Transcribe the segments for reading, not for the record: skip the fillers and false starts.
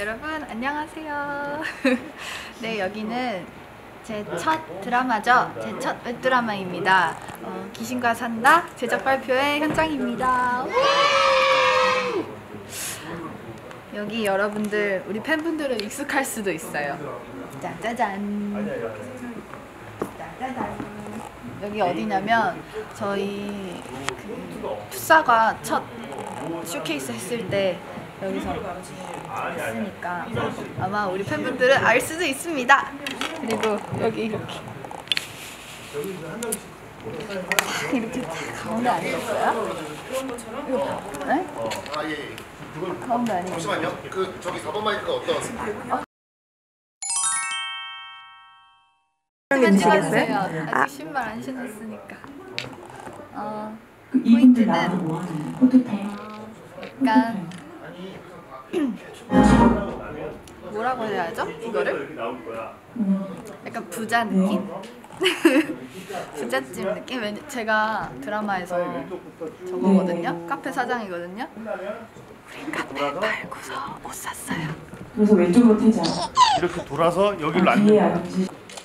여러분 안녕하세요. 네, 여기는 제 첫 드라마죠. 제 첫 웹드라마입니다. 귀신과 산다 제작 발표회 현장입니다. 여기 여러분들, 우리 팬분들은 익숙할 수도 있어요. 짜자잔. 짜자잔. 여기 어디냐면 저희 푸사가 첫 쇼케이스 했을 때 여기서 했으니까 아마 우리 팬분들은 알 수도 있습니다. 그리고 여기 이렇게 가운데 아니겠어요? 이거 네? 가운데 아니겠어요? 잠시만요. 저기 4번 마이크가 어떤? 찍어주세요. 아직 신발 안 신었으니까. 포인트는 약간 뭐라고 해야죠? 이거를? 약간 부자 느낌? 부잣집 느낌? 왜냐 제가 드라마에서 저거거든요? 카페 사장이거든요? 우리 카페 팔고서 옷 샀어요. 그래서 왼쪽으로 태자. 이렇게 돌아서 여기로 앉는 뒤에 거야. 앉으시.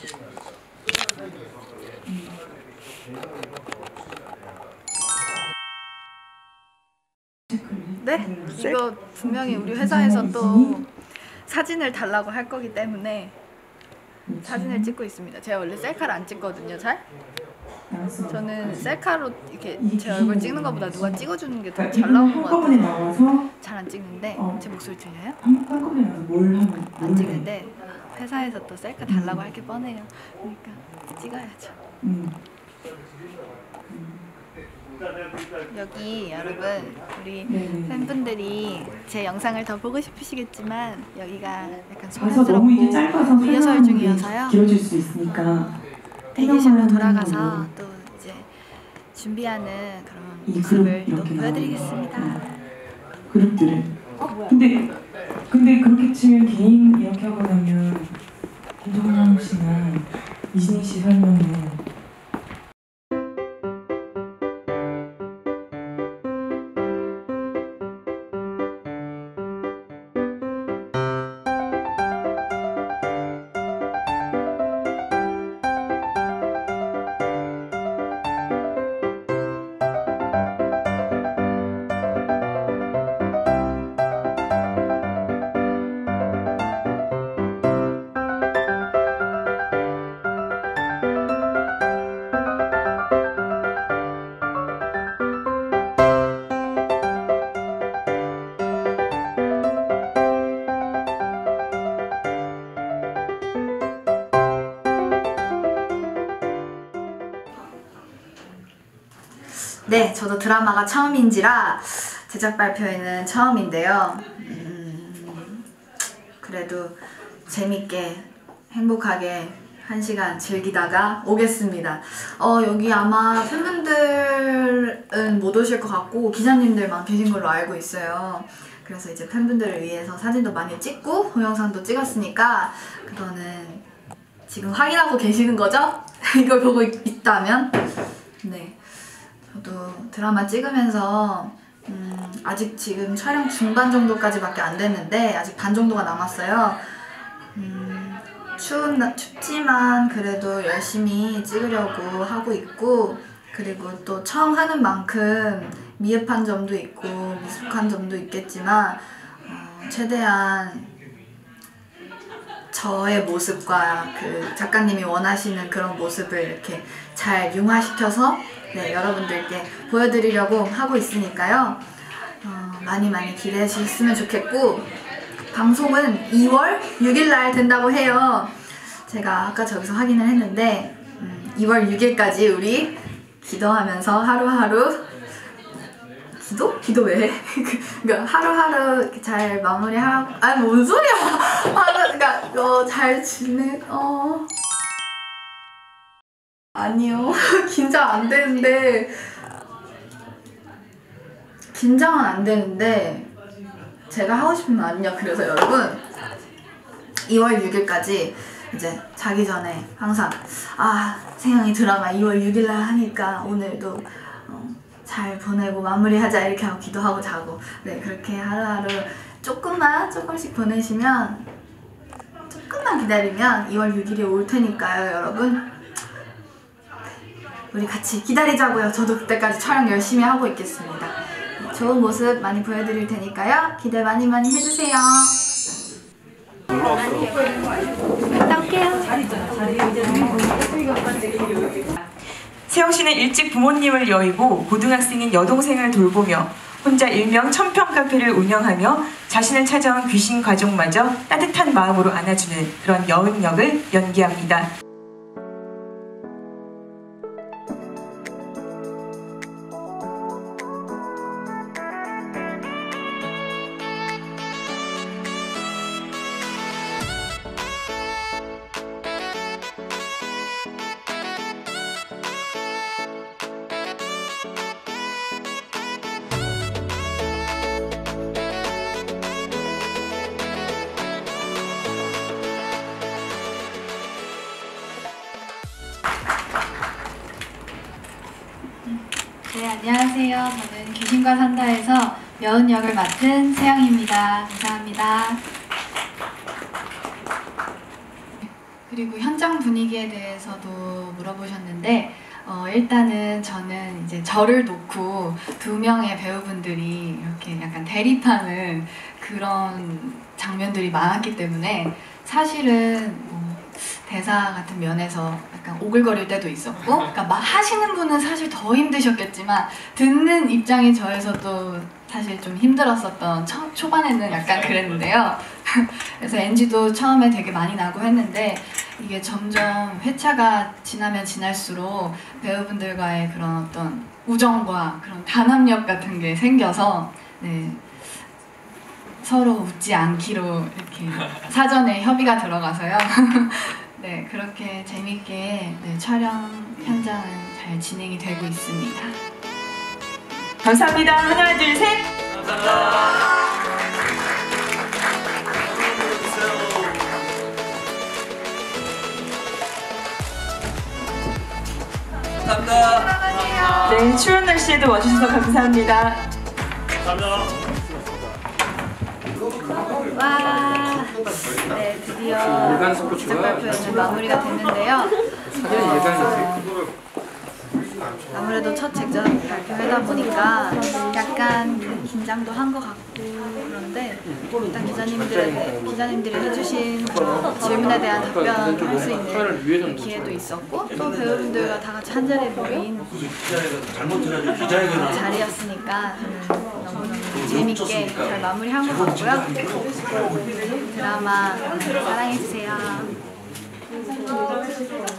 네? 이거 분명히 우리 회사에서 또 사진을 달라고 할 거기 때문에 사진을 찍고 있습니다. 제가 원래 셀카를 안 찍거든요, 잘? 저는 셀카로 이렇게 제 얼굴 찍는 것보다 누가 찍어주는 게 더 잘 나오는 것 한꺼번에 같아요. 나와서 잘 안 찍는데 제 목소리 들려요? 한꺼번에 나와서 뭘 하면 안 찍는데 회사에서 또 셀카 달라고 할 게 뻔해요. 그러니까 찍어야죠. 여기 여러분, 우리 팬분들이 제 영상을 더 보고 싶으시겠지만 여기가 약간 너무 이제 짧아서 소란스럽고 리허설 중이어서요. 길어질 수 있으니까 대기실로 돌아가서 또 이제 준비하는 그런 모습을 또 보여드리겠습니다. 그룹들을. 근데 그렇게 치면 개인 이렇게 하고 나면 김정남 씨나 이진희 씨 설명은 네, 저도 드라마가 처음인지라 제작 발표회는 처음인데요. 그래도 재밌게 행복하게 1시간 즐기다가 오겠습니다. 여기 아마 팬분들은 못 오실 것 같고 기자님들만 계신 걸로 알고 있어요. 그래서 이제 팬분들을 위해서 사진도 많이 찍고 동영상도 찍었으니까 그거는 지금 확인하고 계시는 거죠? 이걸 보고 있다면? 네. 저도 드라마 찍으면서 아직 지금 촬영 중반 정도까지밖에 안 됐는데 아직 반 정도가 남았어요. 춥지만 그래도 열심히 찍으려고 하고 있고, 그리고 또 처음 하는 만큼 미흡한 점도 있고 미숙한 점도 있겠지만 최대한 저의 모습과 그 작가님이 원하시는 그런 모습을 이렇게 잘 융화시켜서 여러분들께 보여드리려고 하고 있으니까요. 많이 기대해 주셨으면 좋겠고, 방송은 2월 6일날 된다고 해요. 제가 아까 저기서 확인을 했는데 2월 6일까지 우리 기도하면서 하루하루 기도 왜 해? 그러니까 하루하루 잘 마무리하고, 아니 뭔 소리야? 그러니까 잘 아니요. 긴장은 안 되는데 제가 하고 싶은 말은요. 그래서 여러분 2월 6일까지 이제 자기 전에 항상 세영이 드라마 2월 6일날 하니까 오늘도 잘 보내고 마무리하자 이렇게 하고 기도하고 자고, 네, 그렇게 하루하루 조금씩 보내시면, 조금만 기다리면 2월 6일에 올 테니까요, 여러분. 우리 같이 기다리자고요. 저도 그때까지 촬영 열심히 하고 있겠습니다. 좋은 모습 많이 보여드릴 테니까요. 기대 많이 해주세요. 세영 씨는 일찍 부모님을 여의고 고등학생인 여동생을 돌보며 혼자 일명 천평 카페를 운영하며 자신을 찾아온 귀신 가족마저 따뜻한 마음으로 안아주는 그런 여운 역을 연기합니다. 네, 안녕하세요. 저는 귀신과 산다에서 여운 역을 맡은 세영입니다. 감사합니다. 그리고 현장 분위기에 대해서도 물어보셨는데 일단은 저는 이제 저를 놓고 2명의 배우분들이 이렇게 약간 대립하는 그런 장면들이 많았기 때문에 사실은 대사 같은 면에서 약간 오글거릴 때도 있었고, 그러니까 막 하시는 분은 사실 더 힘드셨겠지만 듣는 입장이 저에서도 사실 좀 힘들었었던 초반에는 약간 그랬는데요. 그래서 NG도 처음에 되게 많이 나고 했는데 이게 점점 회차가 지나면 지날수록 배우분들과의 그런 어떤 우정과 그런 단합력 같은 게 생겨서 서로 웃지 않기로 이렇게 사전에 협의가 들어가서요. 네, 그렇게 재밌게 촬영 현장은 잘 진행이 되고 있습니다. 감사합니다. 하나, 둘, 셋. 감사합니다. 네, 추운 날씨에도 와주셔서 감사합니다. 와, 네, 드디어 기적 발표는 마무리가 됐는데요. 아무래도 첫 직접 발표하다 보니까 약간 긴장도 한 것 같고 그런데 일단 기자님들이 해주신 질문에 대한 답변을 할 수 있는 기회도 있었고 또 배우분들과 다 같이 한 자리에 모인 자리였으니까 저는 너무너무 재밌게 잘 마무리한 것 같고요. 드라마 사랑해주세요.